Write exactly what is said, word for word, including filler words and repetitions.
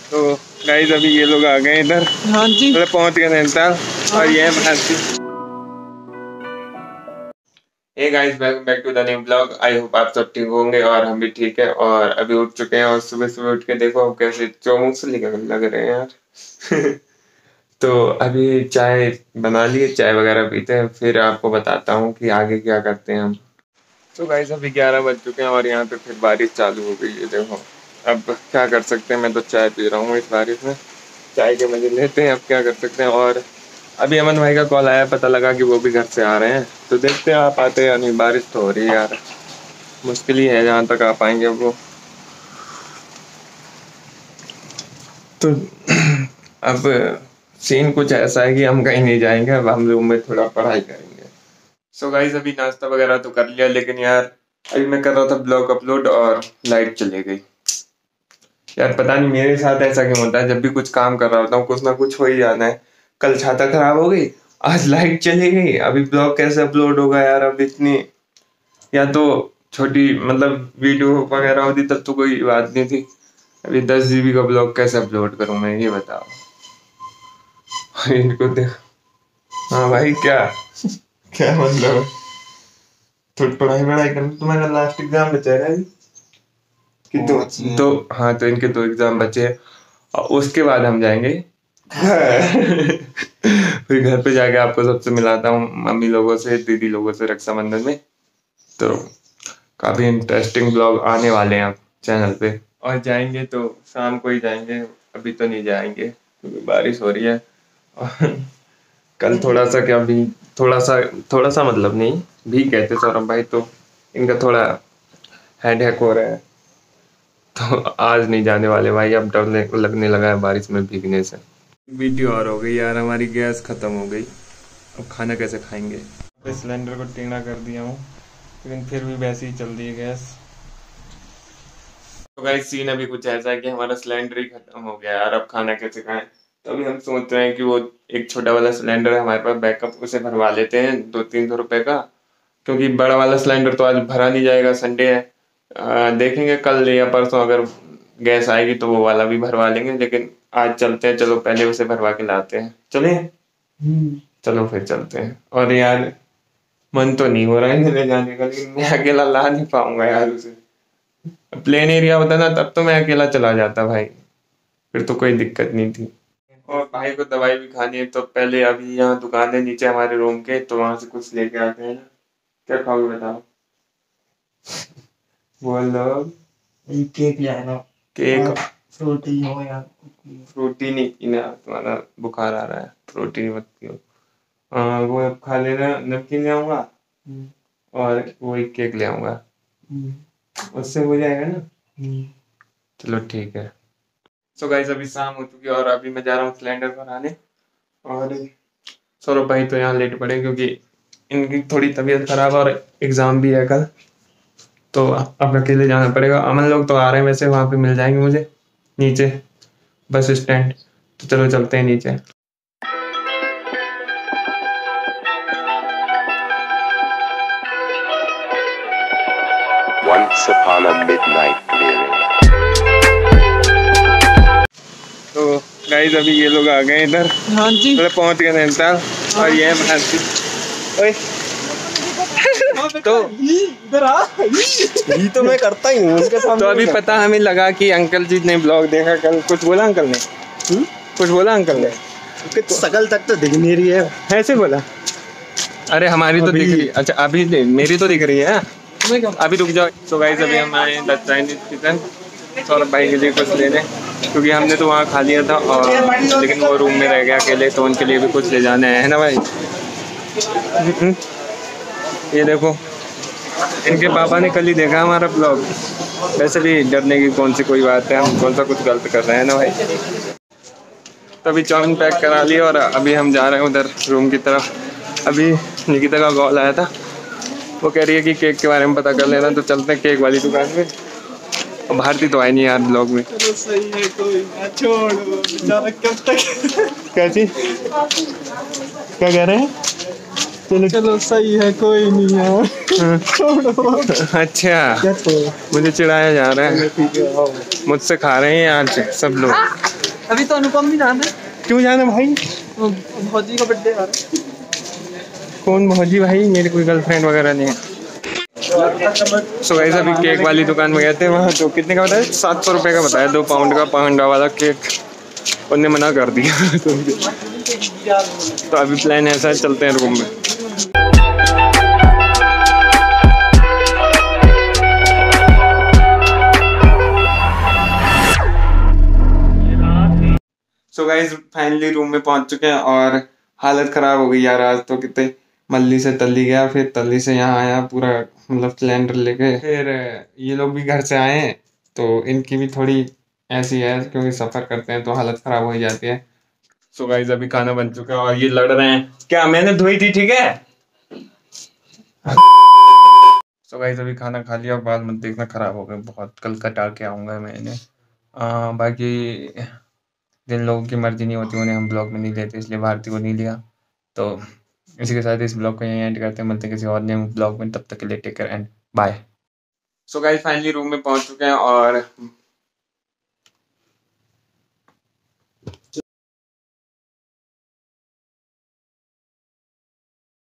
तो गाइस अभी ये लोग आ गए इधर। हाँ जी, मतलब पहुंच गए नैनीताल। हाँ। और ये है Bharti. Hey guys, welcome back to the new blog. I hope आप सब ठीक होंगे और हम भी ठीक है। और अभी उठ चुके हैं और सुबह सुबह उठ के देखो अब कैसे चौमुख से लग रहे हैं यार। तो अभी चाय बना लिए, चाय वगैरह पीते हैं, फिर आपको बताता हूँ कि आगे क्या करते हैं हम। तो गाइस अभी ग्यारह बज चुके हैं और यहाँ पे फिर बारिश चालू हो गई है। देखो अब क्या कर सकते हैं, मैं तो चाय पी रहा हूँ इस बारिश में, चाय के मजे लेते हैं। अब क्या कर सकते हैं। और अभी अमन भाई का कॉल आया, पता लगा कि वो भी घर से आ रहे हैं, तो देखते हैं आप आते हैं या नहीं। बारिश तो हो रही है यार, मुश्किल ही है जहाँ तक आ पाएंगे वो। तो अब सीन कुछ ऐसा है कि हम कहीं नहीं जाएंगे, अब हम रूम में थोड़ा पढ़ाई करेंगे। सो गाइस अभी नाश्ता वगैरह तो कर लिया, लेकिन यार अभी मैं कर रहा था ब्लॉग अपलोड और लाइट चली गई। यार पता नहीं मेरे साथ ऐसा क्यों होता है, जब भी कुछ काम कर रहा होता हूँ कुछ ना कुछ हो ही जाना है। कल छाता खराब हो गई, आज लाइट चली गई, अभी ब्लॉग कैसे अपलोड होगा यार। अब इतनी, या तो छोटी मतलब वीडियो वगैरह होती तब तो कोई बात नहीं थी, अभी दस जीबी का ब्लॉग कैसे अपलोड करूँ मैं, ये बताओ। इनको देख। हाँ भाई, क्या क्या मतलब है, थोड़ी पढ़ाई वढ़ाई करनी। तुम्हारा लास्ट एग्जाम बचा है अभी कि दो दो हाँ, तो इनके दो एग्जाम बचे हैं और उसके बाद हम जाएंगे फिर घर पे जाके आपको सबसे मिलाता हूँ, मम्मी लोगों से, दीदी लोगों से, रक्षाबंधन में। तो काफी इंटरेस्टिंग ब्लॉग आने वाले हैं चैनल पे। और जाएंगे तो शाम को ही जाएंगे, अभी तो नहीं जाएंगे क्योंकि बारिश हो रही है। और कल थोड़ा सा क्या भी थोड़ा सा थोड़ा सा मतलब नहीं भी कहते सौरभ भाई, तो इनका थोड़ा हेड हैक हो रहा है, तो आज नहीं जाने वाले भाई। अब डर लगने लगा है बारिश में भीगने से। वीडियो और हो गई यार, हमारी गैस खत्म हो गई, अब खाना कैसे खाएंगे। सिलेंडर को टेढ़ा कर दिया हूँ, लेकिन फिर भी वैसे ही चल रही है गैस। तो गाइस सीन अभी कुछ ऐसा है कि हमारा सिलेंडर ही खत्म हो गया यार, अब खाना कैसे खाएं। तो अभी हम सोच रहे हैं कि वो एक छोटा वाला सिलेंडर है हमारे पास बैकअप, उसे भरवा लेते हैं दो तीन सौ रुपए का, क्योंकि बड़ा वाला सिलेंडर तो आज भरा नहीं जाएगा, संडे है। आ, देखेंगे कल या परसों अगर गैस आएगी तो वो वाला भी भरवा लेंगे, लेकिन आज चलते हैं, चलो पहले उसे भरवा के लाते हैं। चले चलो फिर चलते हैं। और यार मन तो नहीं हो रहा है ले जाने का, लेकिन मैं अकेला ला नहीं पाऊंगा यार उसे। प्लेन एरिया होता ना तब तो मैं अकेला चला जाता भाई, फिर तो कोई दिक्कत नहीं थी। और भाई को दवाई भी खानी है, तो पहले अभी यहाँ दुकान है नीचे हमारे रूम के, तो वहां से कुछ लेके आते हैं। क्या खाओगे बताओ? बोलो। केक ले आना। केक? फ्रूटी हो या फ्रूटी नहीं पीना, तुम्हारा बुखार आ रहा है, फ्रूटी मत पियो। हाँ वो खा लेना, नमकीन ले आऊंगा और वो एक केक ले आऊंगा, उससे हो जाएगा ना। चलो ठीक है। सो गाइस अभी शाम हो चुकी है और अभी मैं जा रहा हूँ सिलेंडर भराने। और सौरभ भाई तो यहाँ लेट पड़े क्योंकि इनकी थोड़ी तबीयत खराब है और एग्जाम भी है कल, तो अब अकेले जाना पड़ेगा। अमन लोग तो आ रहे हैं वैसे, वहां पे मिल जाएंगे मुझे नीचे बस स्टैंड, तो चलो चलते हैं नीचे। Once upon a midnight clearing. तो गाइस अभी ये लोग आ गए इधर। हाँ जी, मतलब पहुंच गए नैनीताल। और ये है भारती। ओए तो इधर आ, ये तो मैं करता ही हूँ उनके सामने। तो अभी पता हमें लगा कि अंकल जी ने ब्लॉग देखा कल, कुछ बोला अंकल ने? हुँ? कुछ बोला अंकल ने? कुछ शकल तक तो दिख नहीं रही है, ऐसे बोला? अरे हमारी तो दिख रही है। अच्छा अभी मेरी तो दिख रही है, अभी रुक जाओ। तो गाइस अभी हम आए द चाइनीज किचन सौरभ भाई के लिए कुछ लेने, क्योंकि हमने तो वहाँ खा लिया था और लेकिन वो रूम में रह गया अकेले, तो उनके लिए भी कुछ ले जाना है ना भाई। ये देखो इनके पापा ने कल ही देखा हमारा ब्लॉग, वैसे भी डरने की कौन सी कोई बात है, हम कौन सा कुछ गलत कर रहे हैं ना भाई। तो अभी चाउमीन पैक करा लिया और अभी हम जा रहे हैं उधर रूम की तरफ। अभी निकिता का कॉल आया था, वो कह रही है कि केक के बारे में पता कर लेना, तो चलते हैं केक वाली दुकान में। और भारती तो आई नहीं यार ब्लॉग में। चलो सही है, कोई ना छोड़ो, बेचारा कब तक। कैसी क्या कह रहे हैं? चलो चलो सही है, कोई नहीं यार, छोड़ो। अच्छा मुझे चिढ़ाया जा रहा है, मुझसे खा रहे हैं आज सब लोग। अभी तो अनुपम भी जाना है। क्यों जाना भाई? वो भौजी का बर्थडे आ रहा है। कौन भौजी भाई? मेरी कोई गर्लफ्रेंड वगैरह नहीं है। सो गाइस अभी केक वाली दुकान में गए थे, वहाँ तो कितने का बताया? सात सौ रुपये का बताया, दो पाउंड का पाउंड वाला केक। उन्होंने मना कर दिया। तो अभी प्लान ऐसा है, चलते हैं रूम में। सो गाइस फाइनली रूम में पहुंच चुके हैं और हालत खराब हो गई यार। आज तो कितने मल्ली से तल्ली गया, फिर तल्ली से यहाँ आया पूरा, मतलब सिलेंडर लेके। फिर ये लोग भी घर से आए हैं, तो इनकी भी थोड़ी ऐसी है, क्योंकि सफ़र करते हैं तो हालत खराब हो ही जाती है। सो गाइस अभी खाना बन चुका है और ये लड़ रहे हैं। क्या मैंने धोई थी? ठीक है। सो गाइस अभी खाना खा लिया, बाद मत देखना खराब हो गए बहुत, कल कटा के आऊँगा मैंने। आ, बाकी जिन लोगों की मर्जी नहीं होती उन्हें हम ब्लॉग में नहीं लेते, इसलिए भारती को नहीं लिया। तो इसी के साथ इस ब्लॉग को यहीं एंड करते हैं, मिलते हैं किसी और नए ब्लॉग में, तब तक के लिए take care and bye. So guys finally room में पहुंच चुके हैं और